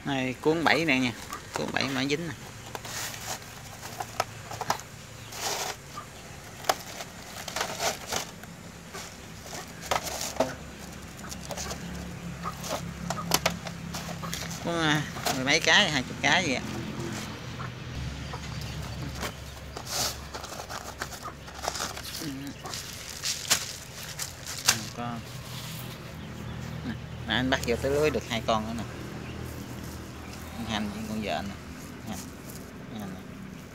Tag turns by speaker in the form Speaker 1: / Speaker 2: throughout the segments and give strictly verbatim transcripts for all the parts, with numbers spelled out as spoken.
Speaker 1: Này cuốn bẫy nè nha, cuốn bẫy mà dính nè. Có mười mấy cái, hai chục cái vậy. Con nè, anh bắt vô tới lưới được hai con nữa nè, con hành với con vợ nè, hành, hành nè.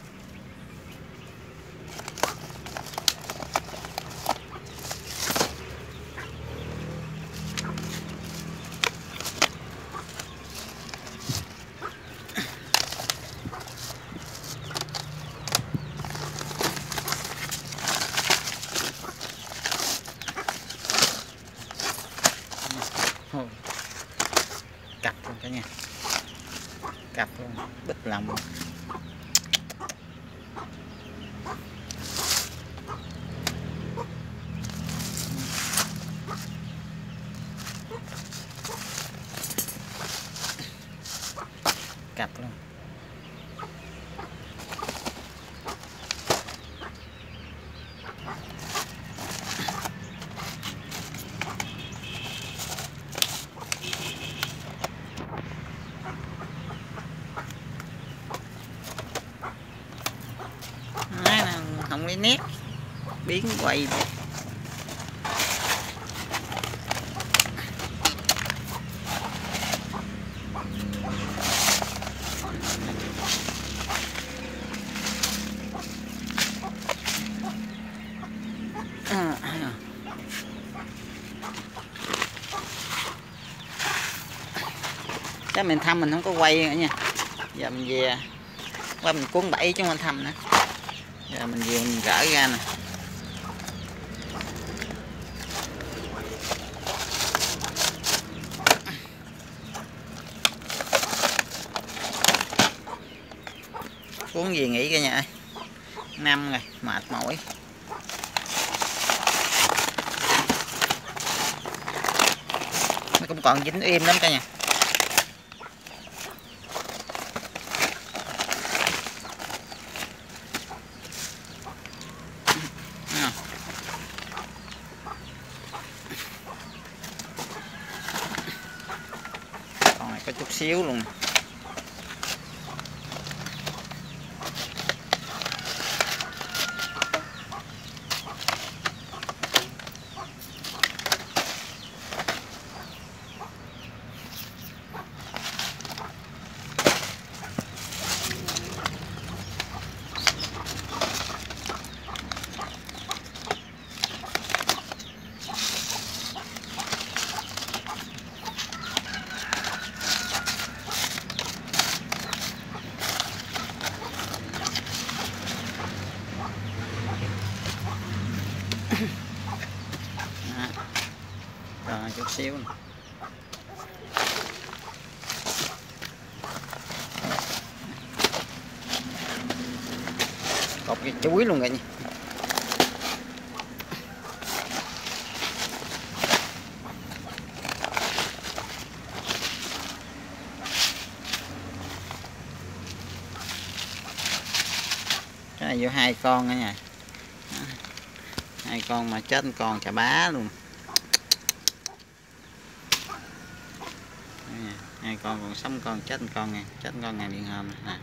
Speaker 1: Cặp luôn cả nhà, cặp luôn, bít lòng luôn. Cặp luôn. Không lấy nét biến quay cái mình thăm mình không có quay nữa nha. Giờ mình về qua mình cuốn bẫy chứ không thăm nữa. Giờ mình về mình gỡ ra nè. Cuốn gì nghỉ cả nhà ơi. Năm rồi, mệt mỏi. Nó cũng còn dính im lắm cả nhà. Còn này có chút xíu luôn. Rồi chút xíu này. Cột cái chuối luôn rồi nha. Cái này vô hai con nữa nha. Hai con mà chết con chà bá luôn. Hai con còn sống con chết con nè, chết con ngày điện hôm nè.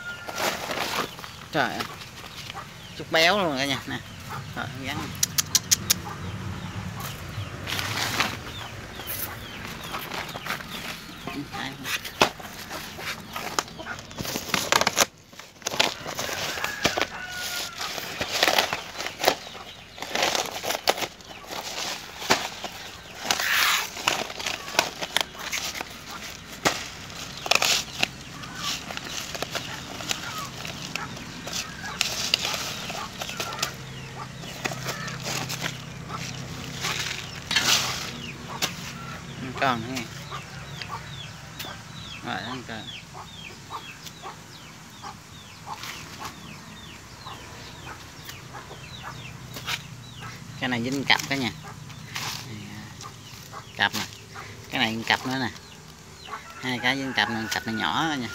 Speaker 1: Trời ơi, chút béo luôn cả nhà nè. Rồi, gắn Còn nghe rồi ăn còn cái này dính cặp cả nha, cặp nè, cái này cặp nữa nè, hai cái dính cặp này, cặp này nhỏ thôi nha.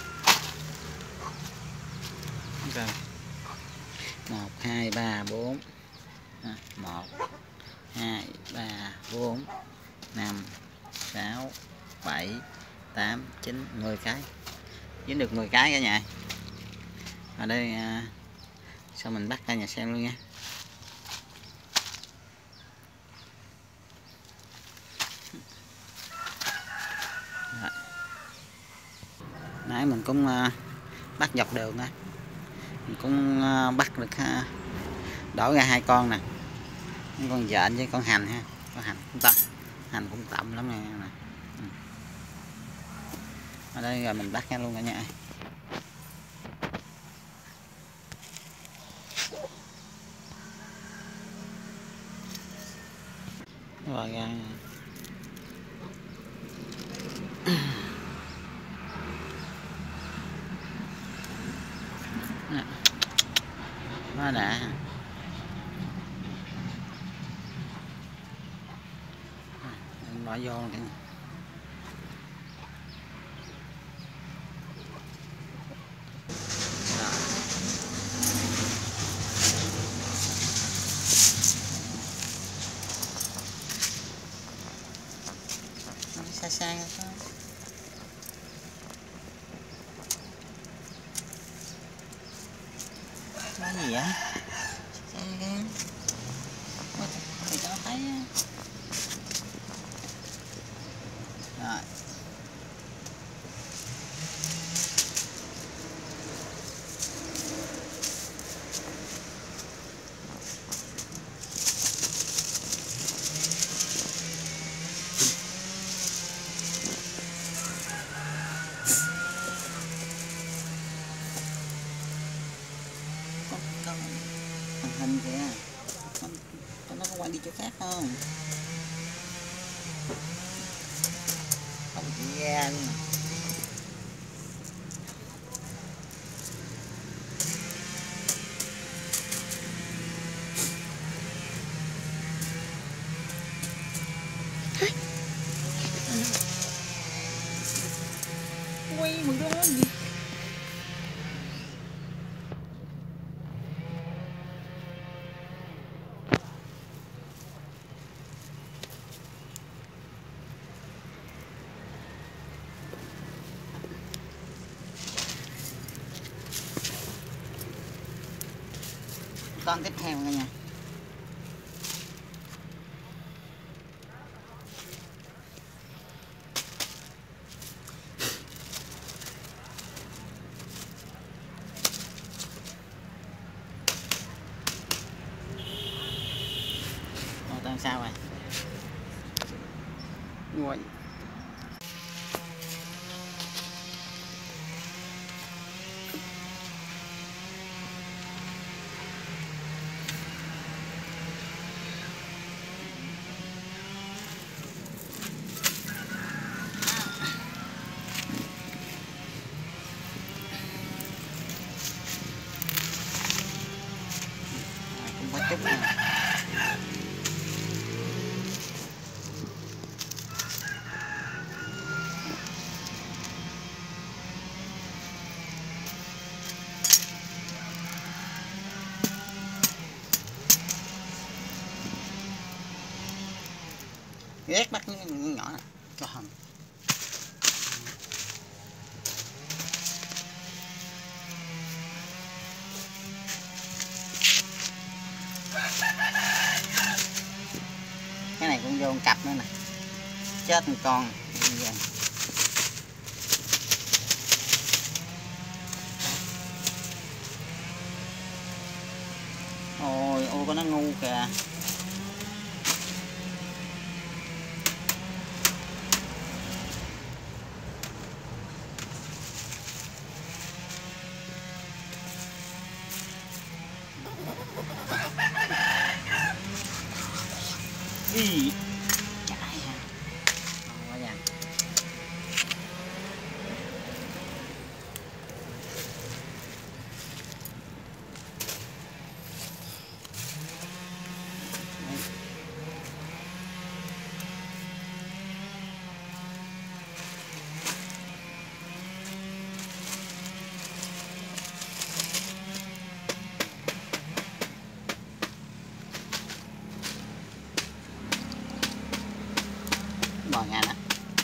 Speaker 1: Rồi một hai ba bốn, một hai ba bốn năm sáu bảy tám chín mười cái, dính được mười cái cả nhà. Ở đây à, sau mình bắt ra nhà xem luôn nha. Rồi. Nãy mình cũng à, bắt dọc đường á, mình cũng à, bắt được ha, đổ ra hai con nè, con vện với con hành ha, con hành cũng to, hành cũng tậm lắm nè. Ừ. Ở đây rồi mình bắt ra luôn cả nhà. Rồi ra nó đã bỏ vô cái xa xa thôi. Cái gì vậy? Thì cho nó thấy á. Rồi. Hình kìa, nó có quay đi chỗ khác không? Không bị ra luôn. Quay mà đó gì? Con tiếp theo cả nhà. Rồi tao sao rồi? Rồi. Cũng có chút này. Ghét bắt những nhỏ này. Còn này cũng vô một cặp nữa nè, chết một con. Ôi ôi con nó ngu kìa. Ý chạy ha, ngon quá nha. Bò nha nè,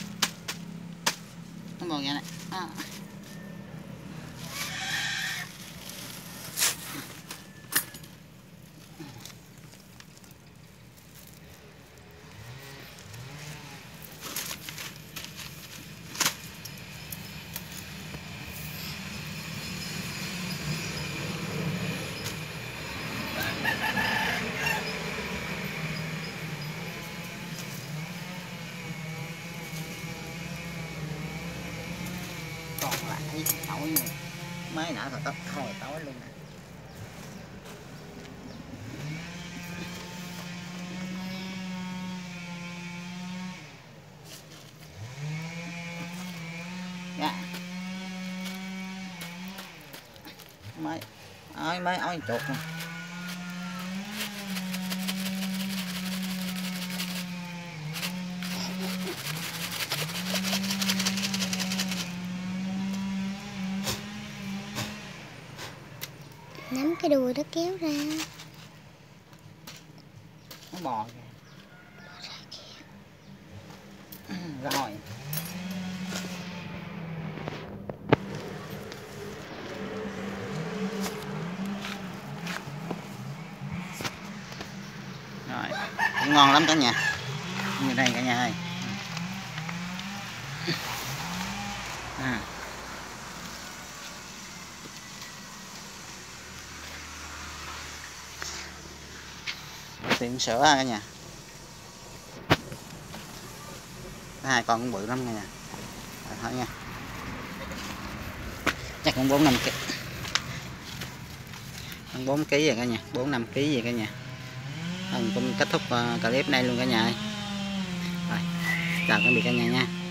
Speaker 1: nó bò nha nè. À. Còn lại tối nữa, mới nãy thật tóc thôi tối luôn nè. Dạ mới ôi mới ôi chuột nè.
Speaker 2: Nắm cái đuôi nó kéo ra.
Speaker 1: Nó bò kìa. Rồi. Rồi, cũng ngon lắm cả nhà. Như đây cả nhà ơi. À. Tiệm sữa cả nhà. Hai con cũng bự lắm cả nhà. Rồi, thôi nha. Chắc cũng bốn năm ký. bốn ký rồi cả nhà, bốn năm ký gì cả nhà. Mình cũng kết thúc clip này luôn cả nhà ơi. Rồi, chào tạm biệt cả nhà nha.